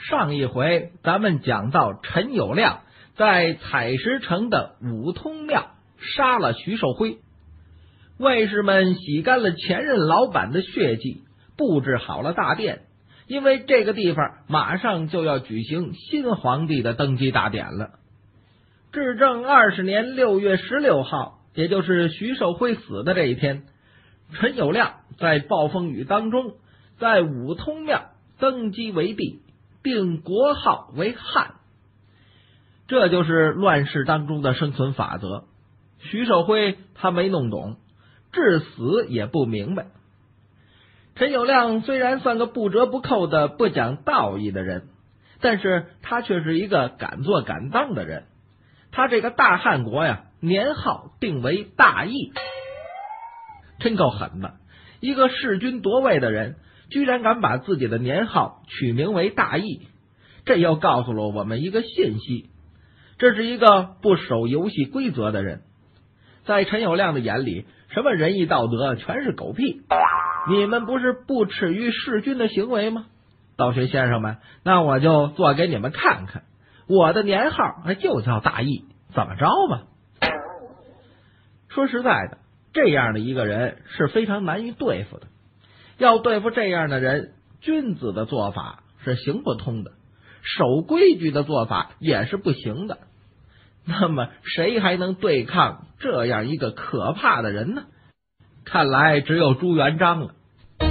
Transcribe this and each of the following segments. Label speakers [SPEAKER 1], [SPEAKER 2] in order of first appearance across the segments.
[SPEAKER 1] 上一回咱们讲到陈友谅在采石城的五通庙杀了徐寿辉，卫士们洗干了前任老板的血迹，布置好了大殿，因为这个地方马上就要举行新皇帝的登基大典了。至正20年6月16号，也就是徐寿辉死的这一天，陈友谅在暴风雨当中在五通庙登基为帝，定国号为汉。这就是乱世当中的生存法则。徐寿辉他没弄懂，至死也不明白。陈友谅虽然算个不折不扣的不讲道义的人，但是他却是一个敢做敢当的人。他这个大汉国呀，年号定为大义，真够狠的。一个弑君夺位的人，居然敢把自己的年号取名为大义，这又告诉了我们一个信息，这是一个不守游戏规则的人。在陈友谅的眼里，什么仁义道德全是狗屁，你们不是不耻于弑君的行为吗？道学先生们，那我就做给你们看看，我的年号就叫大义，怎么着吧？说实在的，这样的一个人是非常难以对付的。要对付这样的人，君子的做法是行不通的，守规矩的做法也是不行的。那么谁还能对抗这样一个可怕的人呢？看来只有朱元璋了。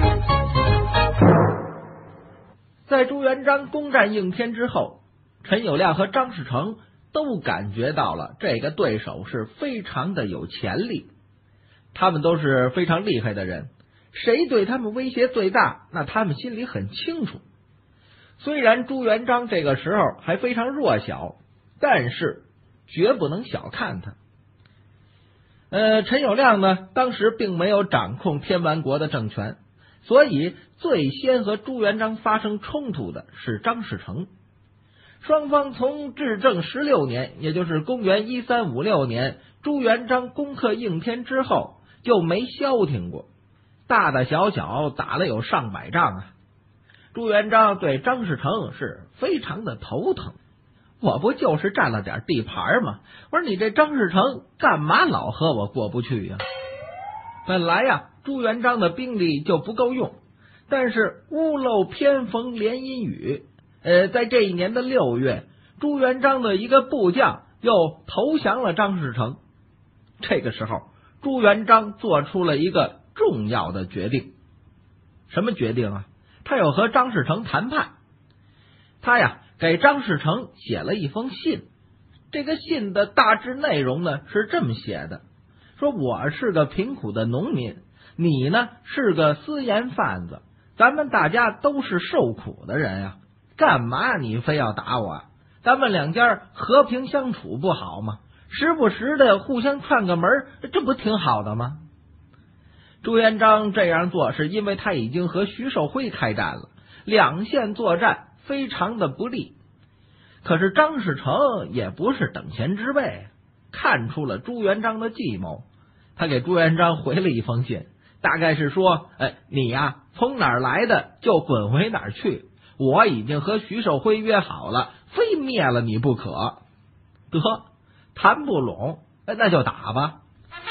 [SPEAKER 1] 在朱元璋攻占应天之后，陈友谅和张士诚都感觉到了这个对手是非常的有潜力，他们都是非常厉害的人，谁对他们威胁最大，那他们心里很清楚。虽然朱元璋这个时候还非常弱小，但是绝不能小看他。陈友谅呢，当时并没有掌控天完国的政权，所以最先和朱元璋发生冲突的是张士诚。双方从至正16年，也就是公元1356年，朱元璋攻克应天之后，就没消停过，大大小小打了有上百仗啊。朱元璋对张士诚是非常的头疼，我不就是占了点地盘吗？我说你这张士诚干嘛老和我过不去呀？本来呀，朱元璋的兵力就不够用，但是屋漏偏逢连阴雨，在这一年的6月，朱元璋的一个部将又投降了张士诚。这个时候，朱元璋做出了一个重要的决定。什么决定啊？他有和张士诚谈判。他呀，给张士诚写了一封信。这个信的大致内容呢是这么写的，说我是个贫苦的农民，你呢是个私盐贩子，咱们大家都是受苦的人呀，干嘛你非要打我？咱们两家和平相处不好吗？时不时的互相串个门，这不挺好的吗？朱元璋这样做是因为他已经和徐寿辉开战了，两线作战非常的不利。可是张士诚也不是等闲之辈，看出了朱元璋的计谋，他给朱元璋回了一封信，大概是说，你呀，从哪儿来的就滚回哪儿去，我已经和徐寿辉约好了，非灭了你不可。得，谈不拢，那就打吧。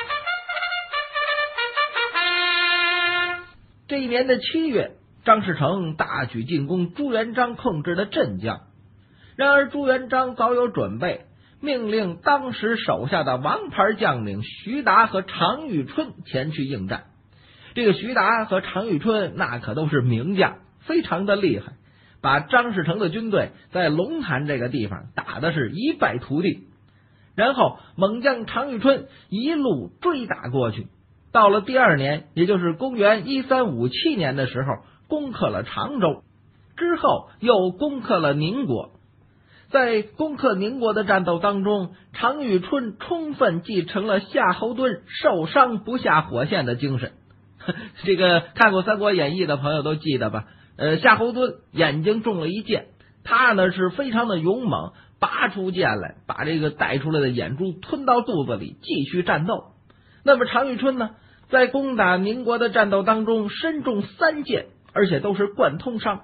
[SPEAKER 1] 这一年的7月，张士诚大举进攻朱元璋控制的镇江。然而朱元璋早有准备，命令当时手下的王牌将领徐达和常遇春前去应战。这个徐达和常遇春那可都是名将，非常的厉害，把张士诚的军队在龙潭这个地方打的是一败涂地。然后猛将常遇春一路追打过去，到了第2年，也就是公元1357年的时候，攻克了常州，之后又攻克了宁国。在攻克宁国的战斗当中，常遇春充分继承了夏侯惇受伤不下火线的精神。这个看过《三国演义》的朋友都记得吧？夏侯惇眼睛中了一箭，他呢是非常的勇猛，拔出剑来，把这个带出来的眼珠吞到肚子里，继续战斗。那么常遇春呢，在攻打宁国的战斗当中身中3箭，而且都是贯通伤，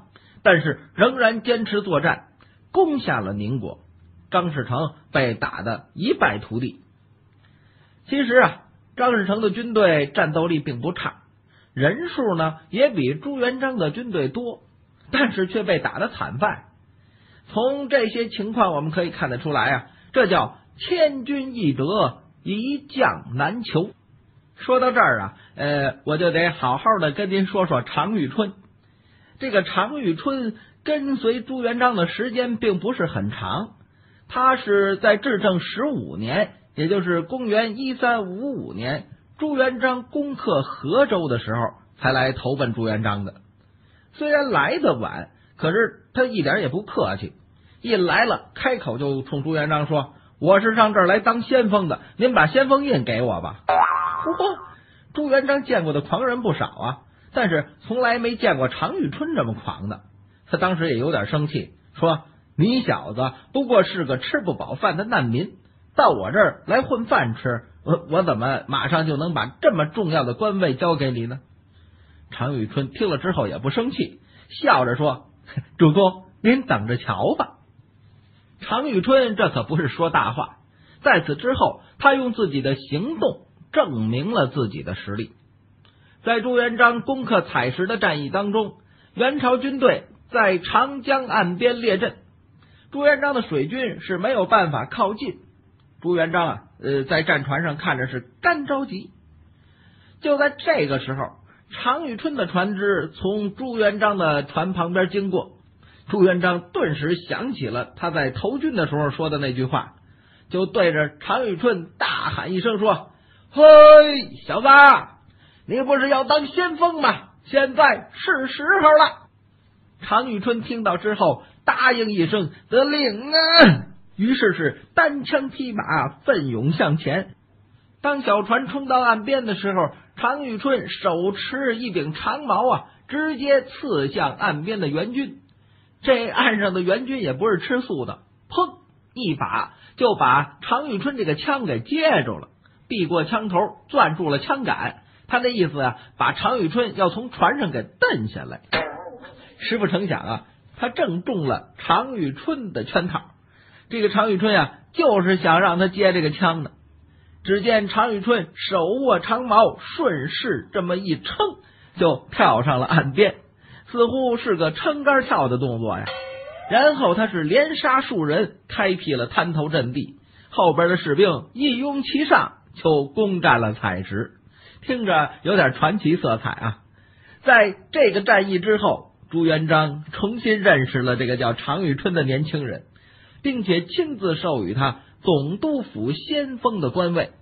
[SPEAKER 1] 但是仍然坚持作战，攻下了宁国。张士诚被打得一败涂地。其实张士诚的军队战斗力并不差，人数呢也比朱元璋的军队多，但是却被打得惨败。从这些情况我们可以看得出来这叫千军易得，一将难求。说到这儿我就得好好的跟您说说常遇春。这个常遇春跟随朱元璋的时间并不是很长，他是在至正15年，也就是公元1355年，朱元璋攻克河州的时候才来投奔朱元璋的。虽然来得晚，可是他一点也不客气，一来了开口就冲朱元璋说，我是上这儿来当先锋的，您把先锋印给我吧。朱元璋见过的狂人不少但是从来没见过常遇春这么狂的。他当时也有点生气，说，你小子不过是个吃不饱饭的难民，到我这儿来混饭吃，我怎么马上就能把这么重要的官位交给你呢？常遇春听了之后也不生气，笑着说，主公您等着瞧吧。常遇春这可不是说大话，在此之后他用自己的行动证明了自己的实力。在朱元璋攻克采石的战役当中，元朝军队在长江岸边列阵，朱元璋的水军是没有办法靠近。朱元璋在战船上看着是干着急。就在这个时候，常遇春的船只从朱元璋的船旁边经过，朱元璋顿时想起了他在投军的时候说的那句话，就对着常遇春大喊一声说，嘿，小子，你不是要当先锋吗？现在是时候了。常遇春听到之后答应一声，得令于是是单枪匹马奋勇向前。当小船冲到岸边的时候，常遇春手持一柄长矛直接刺向岸边的援军。这岸上的援军也不是吃素的，砰一把就把常遇春这个枪给接住了，避过枪头，攥住了枪杆。他的意思把常遇春要从船上给蹬下来。实不成想他正中了常遇春的圈套。这个常遇春就是想让他接这个枪的。只见常遇春手握长矛，顺势这么一撑，就跳上了岸边，似乎是个撑杆跳的动作然后他是连杀数人，开辟了滩头阵地，后边的士兵一拥其上，就攻占了采石。听着有点传奇色彩在这个战役之后，朱元璋重新认识了这个叫常遇春的年轻人，并且亲自授予他总督府先锋的官位。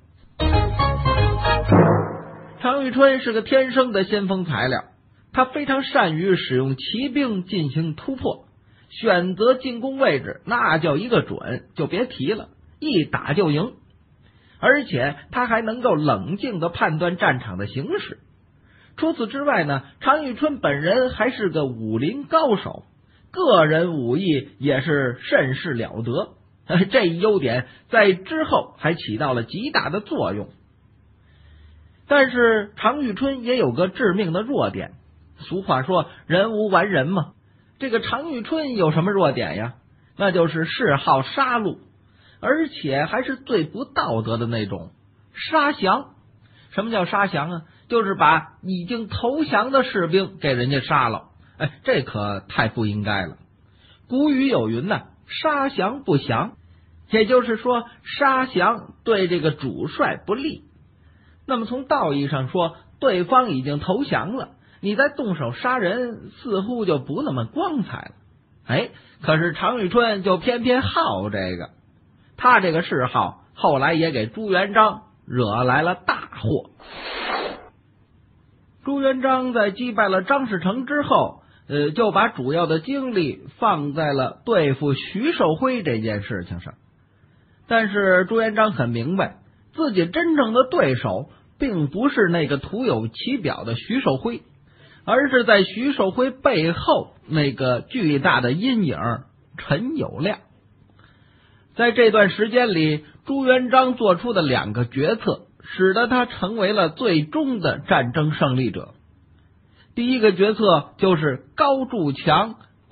[SPEAKER 1] 常遇春是个天生的先锋材料，他非常善于使用骑兵进行突破，选择进攻位置那叫一个准，就别提了，一打就赢。而且他还能够冷静地判断战场的形势。除此之外呢，常遇春本人还是个武林高手，个人武艺也是甚是了得。这一优点在之后还起到了极大的作用。但是常遇春也有个致命的弱点，俗话说人无完人嘛。这个常遇春有什么弱点呀？那就是嗜好杀戮，而且还是最不道德的那种，杀降。什么叫杀降就是把已经投降的士兵给人家杀了。这可太不应该了。古语有云杀降不降，也就是说杀降对这个主帅不利。那么从道义上说，对方已经投降了，你再动手杀人似乎就不那么光彩了。可是常遇春就偏偏好这个，他这个嗜好后来也给朱元璋惹来了大祸。朱元璋在击败了张士诚之后，就把主要的精力放在了对付徐寿辉这件事情上。但是朱元璋很明白，自己真正的对手并不是那个徒有其表的徐寿辉，而是在徐寿辉背后那个巨大的阴影陈友谅。在这段时间里，朱元璋做出的两个决策使得他成为了最终的战争胜利者。第一个决策就是高筑墙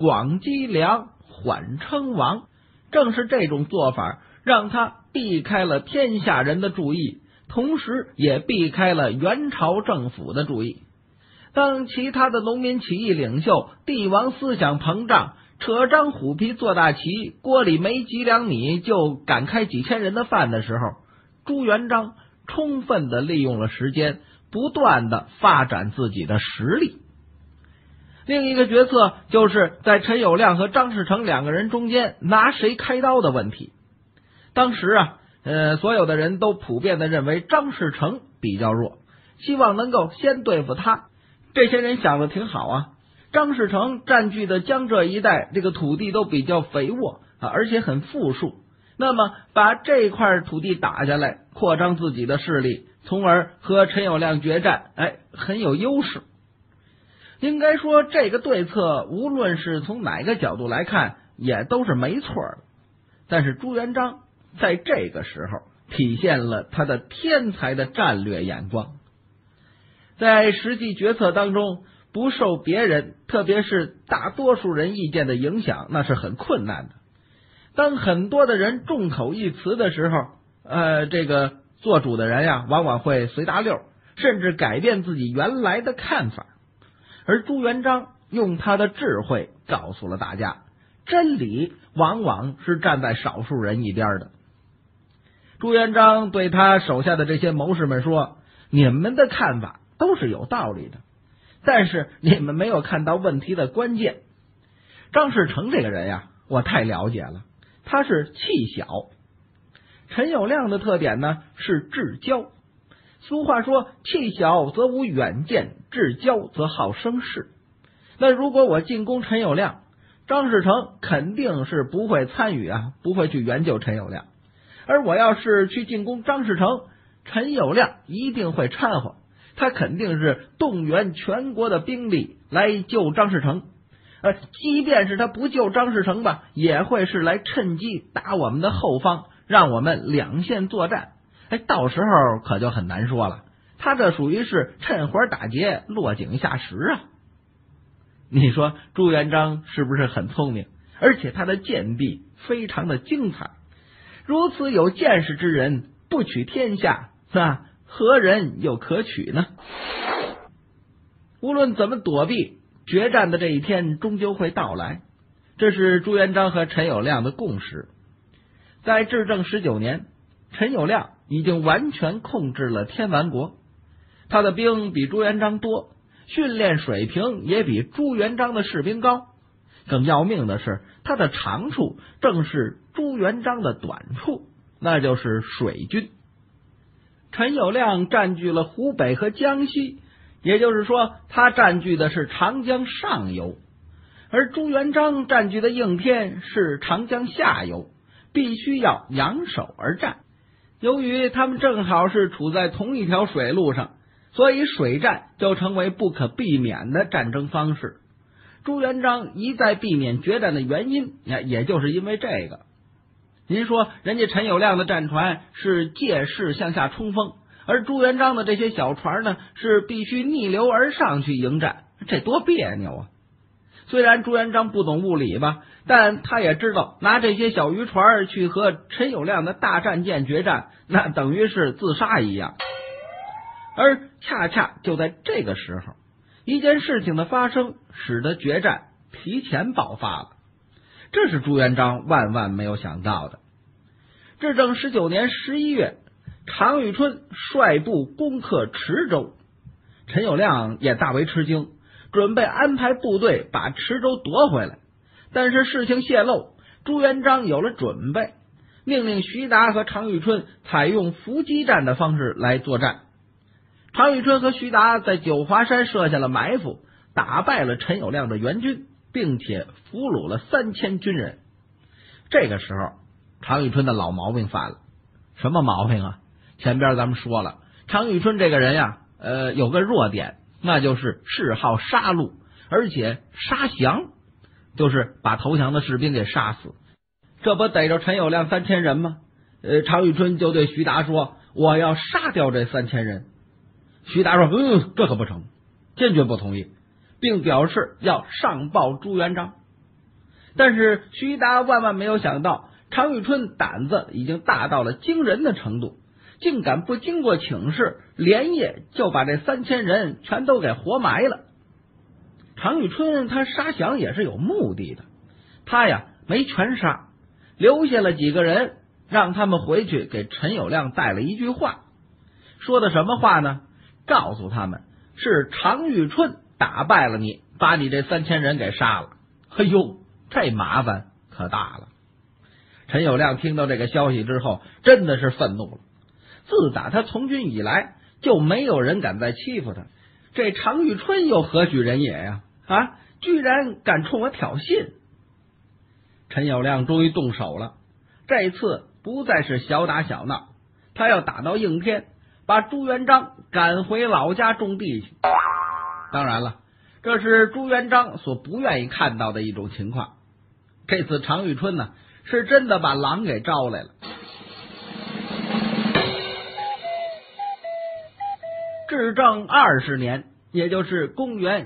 [SPEAKER 1] 广积粮，缓称王。正是这种做法，让他避开了天下人的注意，同时也避开了元朝政府的注意。当其他的农民起义领袖帝王思想膨胀，扯张虎皮做大旗，锅里没几两米就敢开几千人的饭的时候，朱元璋充分的利用了时间，不断的发展自己的实力。另一个决策就是在陈友谅和张士诚两个人中间拿谁开刀的问题。当时所有的人都普遍的认为张士诚比较弱，希望能够先对付他。这些人想的挺好啊，张士诚占据的江浙一带这个土地都比较肥沃而且很富庶，那么把这块土地打下来，扩张自己的势力，从而和陈友谅决战，很有优势。应该说这个对策无论是从哪个角度来看也都是没错的，但是朱元璋在这个时候体现了他的天才的战略眼光。在实际决策当中，不受别人特别是大多数人意见的影响，那是很困难的。当很多的人众口一词的时候，这个做主的人呀往往会随大溜，甚至改变自己原来的看法。而朱元璋用他的智慧告诉了大家，真理往往是站在少数人一边的。朱元璋对他手下的这些谋士们说，你们的看法都是有道理的，但是你们没有看到问题的关键。张士诚这个人呀，我太了解了，他是气小。陈友谅的特点呢是智交。俗话说，气小则无远见，智交则好生事。那如果我进攻陈友谅，张士诚肯定是不会参与不会去援救陈友谅。而我要是去进攻张士诚，陈友谅一定会掺和，他肯定是动员全国的兵力来救张士诚。即便是他不救张士诚吧，也会是来趁机打我们的后方，让我们两线作战。到时候可就很难说了，他这属于是趁火打劫，落井下石啊。你说朱元璋是不是很聪明？而且他的剑臂非常的精彩。如此有见识之人，不取天下，何人又可取呢？无论怎么躲避，决战的这一天终究会到来，这是朱元璋和陈友谅的共识。在至正19年，陈友谅已经完全控制了天完国，他的兵比朱元璋多，训练水平也比朱元璋的士兵高。更要命的是，他的长处正是朱元璋的短处，那就是水军。陈友谅占据了湖北和江西，也就是说他占据的是长江上游，而朱元璋占据的应天是长江下游，必须要扬手而战。由于他们正好是处在同一条水路上，所以水战就成为不可避免的战争方式。朱元璋一再避免决战的原因，也就是因为这个。您说人家陈友谅的战船是借势向下冲锋，而朱元璋的这些小船呢是必须逆流而上去迎战，这多别扭啊！虽然朱元璋不懂物理吧，但他也知道拿这些小渔船去和陈友谅的大战舰决战，那等于是自杀一样。而恰恰就在这个时候，一件事情的发生使得决战提前爆发了，这是朱元璋万万没有想到的。至正19年11月，常遇春率部攻克池州，陈友谅也大为吃惊，准备安排部队把池州夺回来。但是事情泄露，朱元璋有了准备，命令徐达和常遇春采用伏击战的方式来作战。常遇春和徐达在九华山设下了埋伏，打败了陈友谅的援军，并且俘虏了3000军人。这个时候常遇春的老毛病犯了。什么毛病啊？前边咱们说了，常遇春这个人呀，有个弱点，那就是嗜好杀戮，而且杀降，就是把投降的士兵给杀死。这不逮着陈友谅3000人吗？常遇春就对徐达说，我要杀掉这3000人。徐达说，这可不成，坚决不同意，并表示要上报朱元璋。 但是徐达万万没有想到，常遇春胆子已经大到了惊人的程度，竟敢不经过请示，连夜就把这3000人全都给活埋了。常遇春他杀降也是有目的的，他呀没全杀，留下了几个人，让他们回去给陈友谅带了一句话，说的什么话呢？告诉他们是常遇春打败了你，把你这3000人给杀了。哎呦，这麻烦可大了。陈友谅听到这个消息之后，真的是愤怒了。自打他从军以来，就没有人敢再欺负他，这常遇春又何许人也呀？居然敢冲我挑衅！陈友谅终于动手了，这次不再是小打小闹，他要打到应天，把朱元璋赶回老家种地去。当然了，这是朱元璋所不愿意看到的一种情况。这次常遇春呢，是真的把狼给招来了。至正20年，也就是公元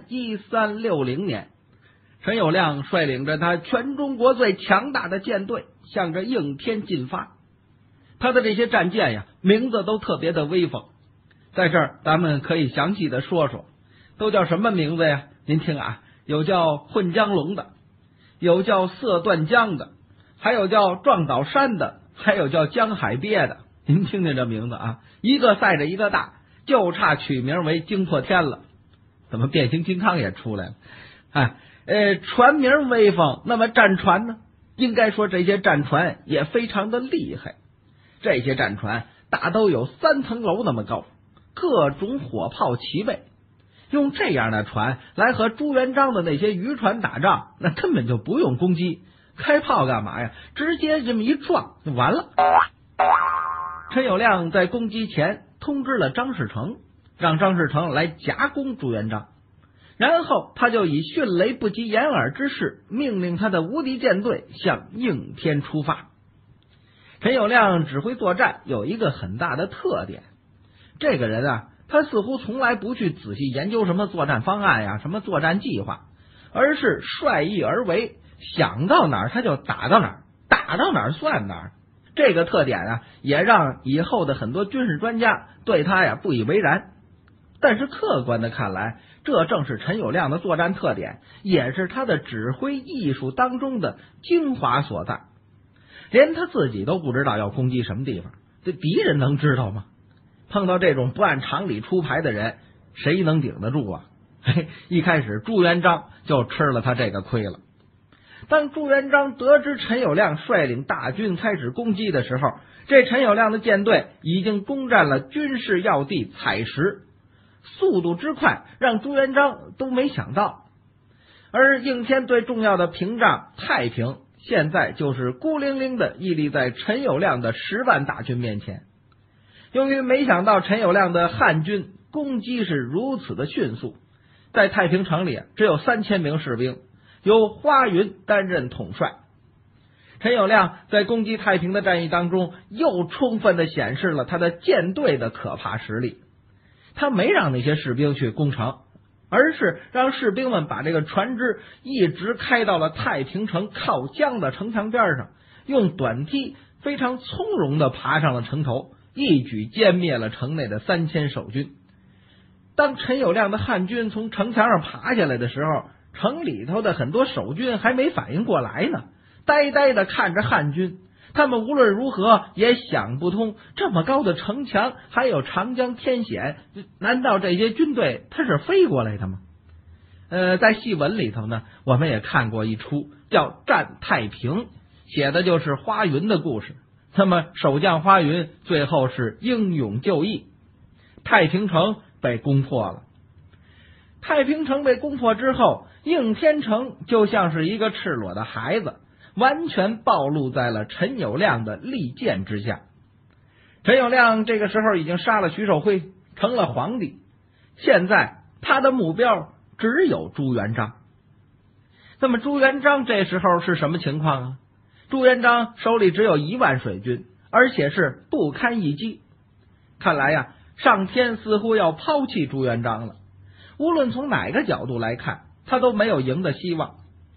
[SPEAKER 1] 1360年，陈友谅率领着他全中国最强大的舰队，向着应天进发。他的这些战舰呀，名字都特别的威风，在这儿咱们可以详细的说说，都叫什么名字呀？您听啊，有叫混江龙的，有叫色断江的，还有叫撞岛山的，还有叫江海鳖的。您听听这名字啊，一个赛着一个大，就差取名为惊破天了。怎么变形金刚也出来了？船名威风，那么战船呢？应该说这些战船也非常的厉害。这些战船大都有3层楼那么高，各种火炮齐备。用这样的船来和朱元璋的那些渔船打仗，那根本就不用攻击，开炮干嘛呀？直接这么一撞就完了。陈友谅在攻击前通知了张士诚，让张士诚来夹攻朱元璋，然后他就以迅雷不及掩耳之势，命令他的无敌舰队向应天出发。陈友谅指挥作战有一个很大的特点，这个人啊，他似乎从来不去仔细研究什么作战方案呀，什么作战计划，而是率意而为，想到哪儿他就打到哪儿，打到哪儿算哪儿。这个特点啊，也让以后的很多军事专家对他呀不以为然。但是客观的看来，这正是陈友谅的作战特点，也是他的指挥艺术当中的精华所在。连他自己都不知道要攻击什么地方，这敌人能知道吗？碰到这种不按常理出牌的人，谁能顶得住啊？一开始朱元璋就吃了他这个亏了。当朱元璋得知陈友谅率领大军开始攻击的时候，这陈友谅的舰队已经攻占了军事要地采石，速度之快让朱元璋都没想到。而应天最重要的屏障太平，现在就是孤零零的屹立在陈友谅的10万大军面前。由于没想到陈友谅的汉军攻击是如此的迅速，在太平城里只有3000名士兵，由花云担任统帅。陈友谅在攻击太平的战役当中，又充分的显示了他的舰队的可怕实力。他没让那些士兵去攻城，而是让士兵们把这个船只一直开到了太平城靠江的城墙边上，用短梯非常从容的爬上了城头，一举歼灭了城内的3000守军。当陈友谅的汉军从城墙上爬下来的时候，城里头的很多守军还没反应过来呢，呆呆的看着汉军。他们无论如何也想不通，这么高的城墙，还有长江天险，难道这些军队它是飞过来的吗？在戏文里头呢，我们也看过一出叫《战太平》，写的就是花云的故事。那么守将花云最后是英勇就义，太平城被攻破了。太平城被攻破之后，应天城就像是一个赤裸的孩子，完全暴露在了陈友谅的利剑之下。陈友谅这个时候已经杀了徐寿辉，成了皇帝，现在他的目标只有朱元璋。那么朱元璋这时候是什么情况啊？朱元璋手里只有1万水军，而且是不堪一击。看来呀，上天似乎要抛弃朱元璋了。无论从哪个角度来看，他都没有赢的希望。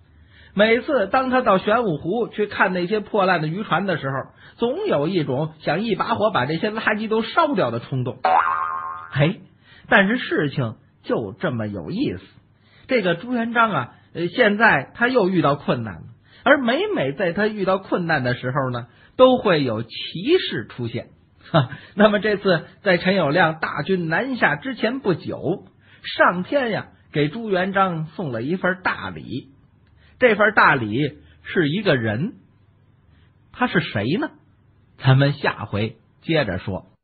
[SPEAKER 1] 每次当他到玄武湖去看那些破烂的渔船的时候，总有一种想一把火把这些垃圾都烧掉的冲动。但是事情就这么有意思，这个朱元璋啊，现在他又遇到困难了，而每在他遇到困难的时候呢，都会有奇事出现。那么这次在陈友谅大军南下之前不久，上天呀给朱元璋送了一份大礼。这份大礼是一个人，他是谁呢？咱们下回接着说。